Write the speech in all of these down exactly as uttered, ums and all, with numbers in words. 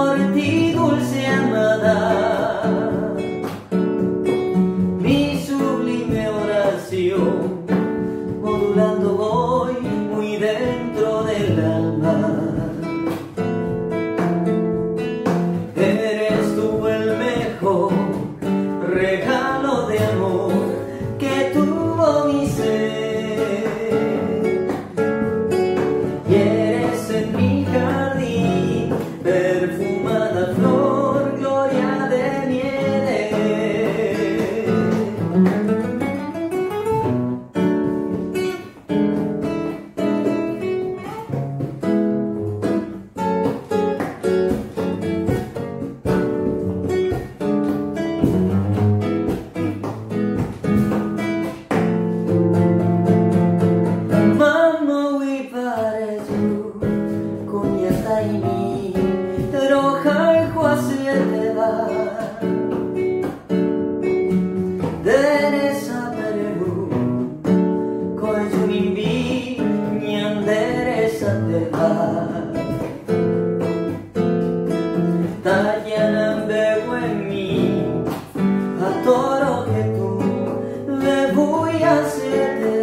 por ti, dulce amada, mi sublime oración, modulando voy muy dentro del alma. Eres tú el mejor regalo de amor que tuvo mi ser, y eres en mi jardín perfumada flor, gloria de mi Edén. Ini rohaiku asieteva Deresa peru Koju mimpi Nyanderesa teva Tagliana bego en mí Adoro que tú le voy a hacerte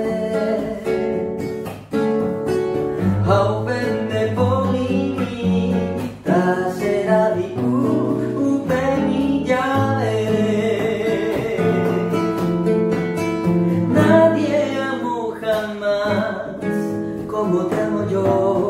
How vende boli será di ku upeni yavere. Nadie amó jamás como te amo yo.